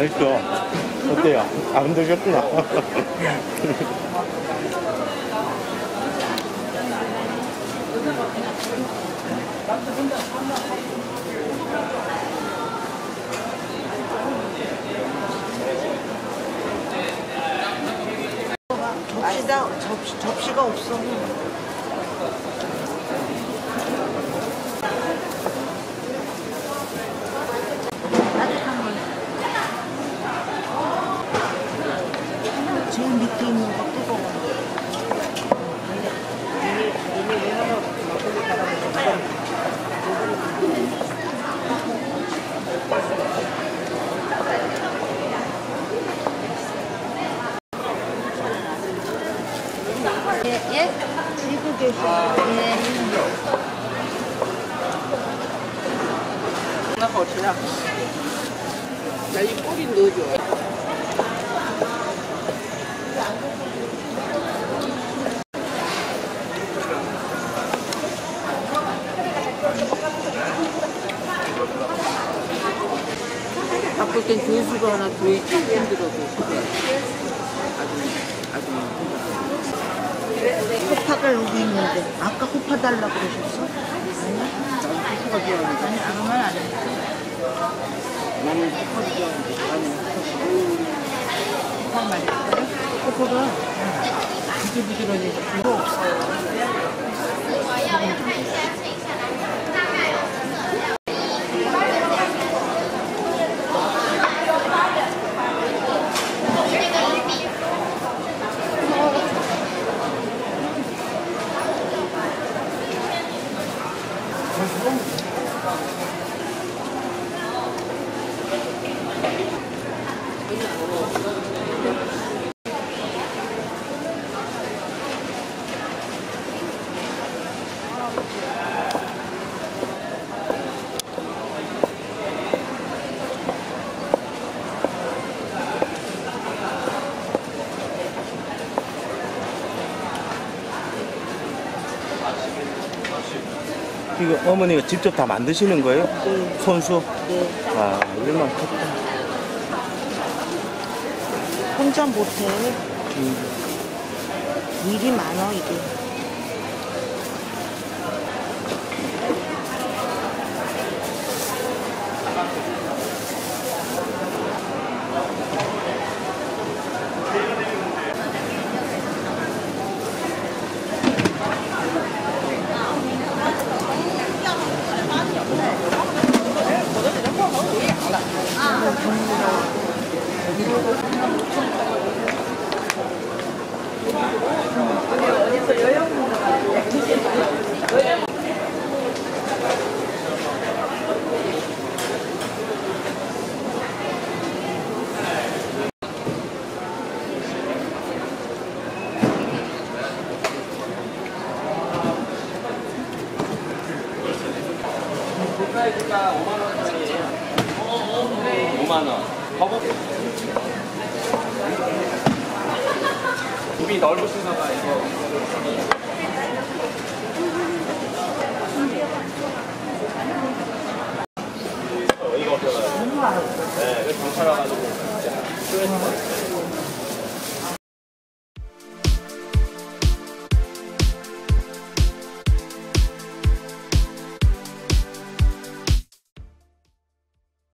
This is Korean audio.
맛있어. 어때요? 안 드셨구나. 접시가 없어. 따뜻한 물. 제일 밑에 있는 거 뜨거워. 예? 들고 계셔. 예. 那好吃啊！来一锅里넣어줘。 바쁠 땐 교수로 하나 교회 힘들어도 호파가 여기 있는데 아까 호파 달라고 그러셨어? 아니 아무 말 안 해. 나는 호파도 좋아하는데 나는 호파 맛있어요? 호파가 부들부들하니 필요 없어요. 이거 어머니가 직접 다 만드시는 거예요? 네. 손수? 네. 아, 얼마나 좋다. 혼자 못해. 일이 많아 이게. 사이즈가 5만원짜리예요. 5만원. 굽이 넓으신가 봐, 이거. 이거 없어가지고. 네, 그래서 경찰 와가지고.